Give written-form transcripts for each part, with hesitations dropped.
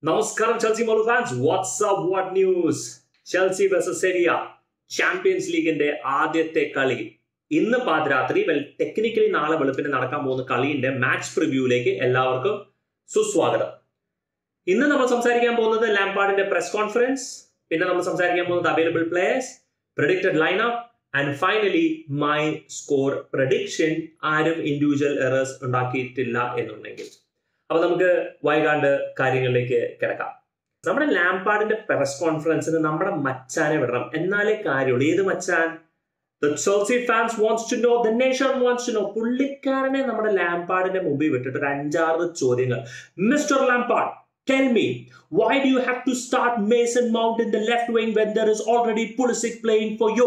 Namaskaram Chelsea Molu fans. What's up? What news? Chelsea versus Sevilla champions ലീഗിന്റെ ആദ്യത്തെ കളി ഇന്ന് പാതിരാത്രി ടെക്നിക്കലി നാളെ വെളുപ്പിന് നടക്കാൻ പോകുന്ന കളിയുടെ മാച്ച് പ്രിവ്യൂയിലേക്ക് എല്ലാവർക്കും സുസ്വാഗതം. ഇന്ന് നമ്മൾ സംസാരിക്കാൻ പോകുന്നത് ലാംപാർഡിന്റെ പ്രസ് കോൺഫറൻസ്, പിന്നെ നമ്മൾ സംസാരിക്കാൻ പോകുന്നത് available players, predicted lineup and finally my score prediction. ആരും ഇൻഡിവിജ്വൽ എറേഴ്സ് ഉണ്ടാക്കിയിട്ടില്ല എന്നുണ്ടെങ്കിൽ അപ്പൊ നമുക്ക് വൈകാണ്ട് കാര്യങ്ങളിലേക്ക് കിടക്കാം. നമ്മുടെ ലാംപാർഡിന്റെ പ്രസ് കോൺഫറൻസിന് നമ്മുടെ മച്ചാനെ വിടണം, എന്നാലേ കാര്യമുള്ളൂ. ഏത് മച്ചാൻ? The Chelsea fans wants to know, the nation wants to know. പുള്ളിക്കാരനെ നമ്മുടെ ലാംപാർഡിന്റെ മുമ്പിൽ വിട്ടിട്ട് ഒരു 5-6 ചോദ്യങ്ങൾ. Mr. Lampard, tell me, why do you have to start Mason Mount in the left wing when there is already Pulisic playing for you?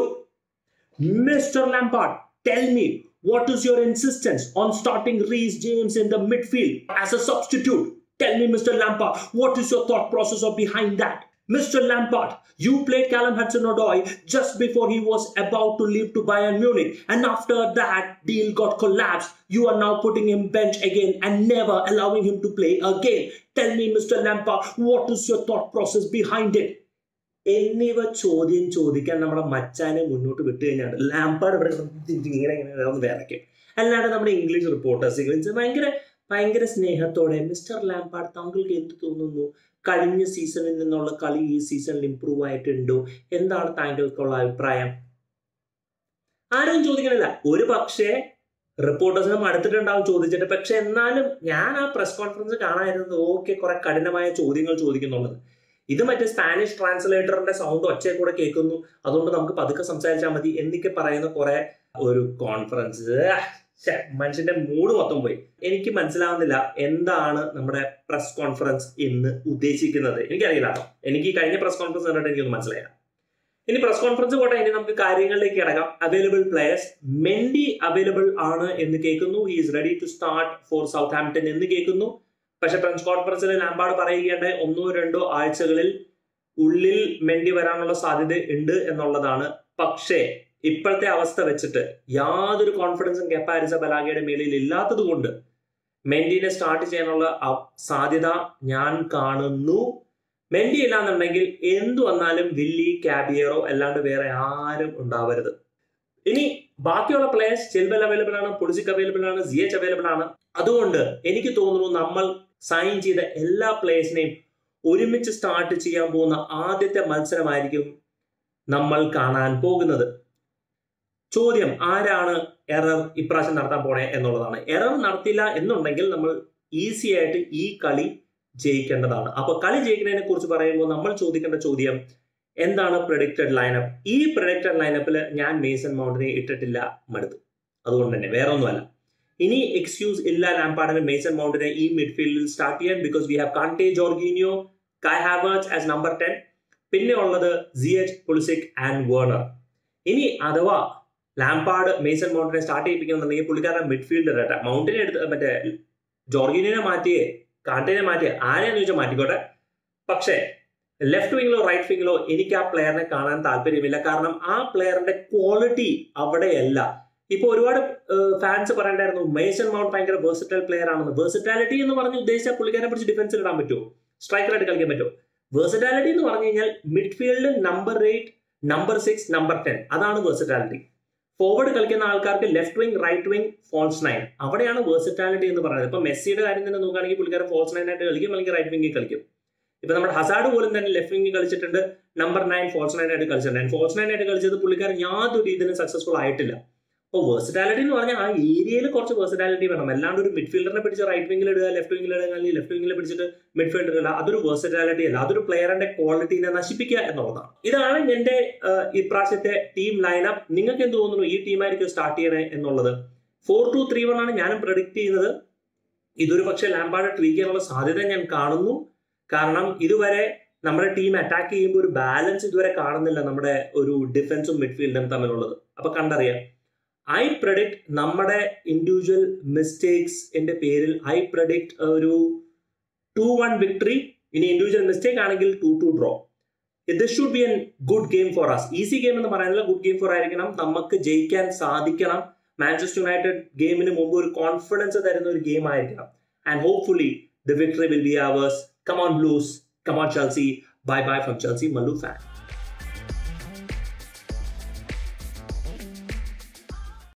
Mr. Lampard, tell me, what is your insistence on starting Reece James in the midfield as a substitute? Tell me, Mr. Lampard, what is your thought process behind that? Mr. Lampard, you played Callum Hudson-Odoi just before he was about to leave to Bayern Munich, and after that deal got collapsed. You are now putting him bench again and never allowing him to play again. Tell me, Mr. Lampard, what is your thought process behind it? എന്നിവ ചോദിക്കാൻ നമ്മുടെ മച്ചാനെ മുന്നോട്ട് വിട്ടു കഴിഞ്ഞാൽ Lampard ഇവിടെ ഇങ്ങനെ വിറയ്ക്കും. അല്ലാണ്ട് നമ്മുടെ ഇംഗ്ലീഷ് റിപ്പോർട്ടേഴ്സ് ഭയങ്കര സ്നേഹത്തോടെ, മിസ്റ്റർ ലാംപാർഡ്, താങ്കൾക്ക് എന്ത് തോന്നുന്നു? കഴിഞ്ഞ സീസണിൽ നിന്നുള്ള കളി ഈ സീസണിൽ ഇംപ്രൂവ് ആയിട്ടുണ്ടോ? എന്താണ് താങ്കൾക്കുള്ള അഭിപ്രായം? ആരും ചോദിക്കണില്ല. ഒരു പക്ഷേ റിപ്പോർട്ടേഴ്സിനും അടുത്തിട്ടുണ്ടാവും ചോദിച്ചിട്ട്. പക്ഷെ എന്നാലും ഞാൻ ആ പ്രസ് കോൺഫറൻസ് കാണാതിരുന്നത് ഓക്കെ, കുറെ കഠിനമായ ചോദ്യങ്ങൾ ചോദിക്കുന്നുള്ളത്. ഇത് മറ്റേ സ്പാനിഷ് ട്രാൻസ്ലേറ്ററിന്റെ സൗണ്ട് ഒച്ചയെ കൂടെ കേൾക്കുന്നു, അതുകൊണ്ട് നമുക്ക് പതുക്കെ സംസാരിച്ചാൽ മതി എന്നൊക്കെ പറയുന്ന കുറെ ഒരു കോൺഫറൻസ്. മനുഷ്യന്റെ മൂഡ് മൊത്തം പോയി. എനിക്ക് മനസ്സിലാവുന്നില്ല എന്താണ് നമ്മുടെ പ്രസ് കോൺഫറൻസ് എന്ന് ഉദ്ദേശിക്കുന്നത്. എനിക്കറിയില്ല കേട്ടോ. എനിക്ക് കഴിഞ്ഞ പ്രസ് കോൺഫറൻസ് കണ്ടിട്ട് എനിക്കൊന്നും മനസ്സിലായില്ല. ഇനി പ്രസ് കോൺഫറൻസ് പോട്ടെ, ഇനി നമുക്ക് കാര്യങ്ങളിലേക്ക് കിടക്കാം. അവൈലബിൾ പ്ലേയേഴ്സ്, മെൻഡി അവൈലബിൾ ആണ് എന്ന് കേൾക്കുന്നു. He is ready to start for Southampton എന്ന് കേൾക്കുന്നു. പക്ഷെ പ്രസ് കോൺഫറൻസിൽ ലാംപാർഡ് പറയുകയുണ്ടായി 1-2 ആഴ്ചകളിൽ ഉള്ളിൽ മെൻഡി വരാനുള്ള സാധ്യത ഉണ്ട് എന്നുള്ളതാണ്. പക്ഷേ ഇപ്പോഴത്തെ അവസ്ഥ വെച്ചിട്ട് യാതൊരു കോൺഫിഡൻസും കെപ്പ അരിസബലാഗയുടെ മേലിൽ ഇല്ലാത്തത് കൊണ്ട് മെൻഡിനെ സ്റ്റാർട്ട് ചെയ്യാനുള്ള സാധ്യത ഞാൻ കാണുന്നു. മെൻഡി ഇല്ലാന്നുണ്ടെങ്കിൽ എന്തു വന്നാലും വില്ലി, കാബിയറോ അല്ലാണ്ട് വേറെ ആരും ഉണ്ടാവരുത്. ഇനി ബാക്കിയുള്ള പ്ലേയേഴ്സ്, ചിൽവെൽ അവൈലബിൾ ആണ്, പുളിസിക് അവൈലബിൾ ആണ്, സിഎച്ച് അവൈലബിൾ ആണ്. അതുകൊണ്ട് എനിക്ക് തോന്നുന്നു നമ്മൾ സൈൻ ചെയ്ത എല്ലാ പ്ലേയേഴ്സിനെയും ഒരുമിച്ച് സ്റ്റാർട്ട് ചെയ്യാൻ പോകുന്ന ആദ്യത്തെ മത്സരമായിരിക്കും നമ്മൾ കാണാൻ പോകുന്നത്. ചോദ്യം, ആരാണ് എറർ ഇപ്രാവശ്യം നടത്താൻ പോണേ എന്നുള്ളതാണ്. എറർ നടത്തില്ല എന്നുണ്ടെങ്കിൽ നമ്മൾ ഈസി ആയിട്ട് ഈ കളി ജയിക്കേണ്ടതാണ്. അപ്പൊ കളി ജയിക്കുന്നതിനെ കുറിച്ച് പറയുമ്പോൾ നമ്മൾ ചോദിക്കേണ്ട ചോദ്യം, എന്താണ് പ്രെഡിക്റ്റഡ് ലൈനപ്പ്? ഈ പ്രെഡിക്റ്റഡ് ലൈനപ്പിൽ ഞാൻ മേസൺ മൗണ്ടിനെ ഇട്ടിട്ടില്ല, മടുത്തു. അതുകൊണ്ട് തന്നെ വേറെ ഒന്നുമല്ല. ഇനി എക്സ്ക്യൂസ് ഇല്ല ലാംപാർഡിന് മേസൺ മൗണ്ടിനെ ഈ മിഡ്ഫീൽഡിൽ സ്റ്റാർട്ട് ചെയ്യാൻ. Because we have Kante, Jorginho, Kai Havertz as number 10. പിന്നെ ഉള്ളത് സിഎച്ച്, പുളിസിക് ആൻഡ് വേർണർ. ഇനി അഥവാ ലാംപാർഡ് മേസൺ മൗണ്ടിനെ സ്റ്റാർട്ട് ചെയ്യിപ്പിക്കുന്നുണ്ടെങ്കിൽ പുള്ളിക്കാരൻ മിഡ്ഫീൽഡർ ആയിട്ട് മൗണ്ടിനെ എടുത്ത് മറ്റേ ജോർഗീനിയോനെ മാറ്റിയേ, കാണ്ടേനെ മാറ്റിയേ, ആരെയാന്ന് ചോദിച്ചാൽ മാറ്റിക്കോട്ടെ. പക്ഷേ ലെഫ്റ്റ് വിങ്ങിലോ റൈറ്റ് വിങ്ങിലോ എനിക്ക് ആ പ്ലെയറിനെ കാണാൻ താല്പര്യമില്ല. കാരണം ആ പ്ലെയറിന്റെ ക്വാളിറ്റി അവിടെയല്ല. ഇപ്പൊ ഒരുപാട് ഫാൻസ് പറയണ്ടായിരുന്നു മേസൺ മൗണ്ട് ഭയങ്കര വേഴ്സറ്റൈൽ പ്ലെയർ ആണെന്ന്. വേഴ്സറ്റാലിറ്റി എന്ന് പറഞ്ഞ് ഉദ്ദേശിച്ച പുള്ളിക്കാരെ പിടിച്ച് ഡിഫൻസിൽ ഇടാൻ പറ്റുമോ? സ്ട്രൈക്കറായിട്ട് കളിക്കാൻ പറ്റുമോ? വേഴ്സറ്റാലിറ്റി എന്ന് പറഞ്ഞു കഴിഞ്ഞാൽ മിഡ്ഫീൽഡ് നമ്പർ 8, നമ്പർ 6, നമ്പർ 10, അതാണ് വേഴ്സറ്റാലിറ്റി. ഫോർവേഡ് കളിക്കുന്ന ആൾക്കാർക്ക് left wing, right wing, false 9, അവിടെയാണ് വേഴ്സറ്റാലിറ്റി എന്ന് പറയുന്നത്. ഇപ്പൊ മെസ്സിയുടെ കാര്യം തന്നെ നോക്കുകയാണെങ്കിൽ പുള്ളിക്കാരൻ ഫോൾസ് 9 ആയിട്ട് കളിക്കും, അല്ലെങ്കിൽ റൈറ്റ് വിങ്ങിൽ കളിക്കും. ഇപ്പൊ നമ്മുടെ ഹസാർഡ് പോലും തന്നെ ലെഫ്റ്റ് വിങ്ങിൽ കളിച്ചിട്ടുണ്ട്, നമ്പർ 9 ഫോൾസ് 9 ആയിട്ട് കളിച്ചിട്ടുണ്ട്. ഫോൾസ് 9 ആയിട്ട് കളിച്ചത് പുള്ളിക്കാരൻ യാതൊരു രീതിയിലും സക്സസ്ഫുൾ ആയിട്ടില്ല. അപ്പോൾ വേഴ്സറ്റാലിറ്റി എന്ന് പറഞ്ഞാൽ ആ ഏരിയയിൽ കുറച്ച് വേഴ്സറ്റാലിറ്റി വേണം. അല്ലാണ്ട് ഒരു മിഡ്ഫീൽഡറിനെ പിടിച്ച് റൈറ്റ് വിങ്ങിൽ ഇടുക, ലെഫ്റ്റ് വിങ്ങിൽ ഇടുക, അല്ലെങ്കിൽ ലെഫ്റ്റ് വിങ്ങിൽ പിടിച്ചിട്ട് മിഡ്ഫീൽഡർ ഇടുക, അതൊരു വേഴ്സറ്റാലിറ്റി അല്ല. അതൊരു പ്ലെയറിന്റെ ക്വാളിറ്റീനെ നശിപ്പിക്കുക എന്നുള്ളതാണ്. ഇതാണ് എന്റെ ഇപ്രാവശ്യത്തെ ടീം ലൈനപ്പ്. നിങ്ങൾക്ക് എന്ത് തോന്നുന്നു, ഈ ടീമായിരിക്കും സ്റ്റാർട്ട് ചെയ്യണേ എന്നുള്ളത്? 4-2-3-1 ആണ് ഞാനും പ്രഡിക്ട് ചെയ്യുന്നത്. ഇതൊരു പക്ഷേ ലാംപാർഡ് ട്രീക്ക് ചെയ്യാനുള്ള സാധ്യത ഞാൻ കാണുന്നു. കാരണം ഇതുവരെ നമ്മുടെ ടീം അറ്റാക്ക് ചെയ്യുമ്പോൾ ഒരു ബാലൻസ് ഇതുവരെ കാണുന്നില്ല നമ്മുടെ ഒരു ഡിഫൻസും മിഡ്ഫീൽഡും തമ്മിലുള്ളത്. അപ്പൊ കണ്ടറിയാം. ഐ പ്രഡിക്ട് നമ്മുടെ ഇൻഡിവിജ്വൽ മിസ്റ്റേക്സിന്റെ പേരിൽ ഐ പ്രഡിക്ട് ഒരു 2-1 വിക്ടറി. ഇനി ഇൻഡിവിജ്വൽ മിസ്റ്റേക്ക് ആണെങ്കിൽ 2-2 draw. This should be an good game for us. Easy game എന്ന് പറയുന്നില്ല, ഗുഡ് ഗെയിം ഫോർ ആയിരിക്കണം. നമുക്ക് ജയിക്കാൻ സാധിക്കണം. മാഞ്ചസ്റ്റർ യുണൈറ്റഡ് ഗെയിമിന് മുമ്പ് ഒരു കോൺഫിഡൻസ് തരുന്ന ഒരു ഗെയിം ആയിരിക്കണം. And hopefully the victory will be ours. Come on Blues, Come on, Chelsea. Bye bye from Chelsea Mallu fan.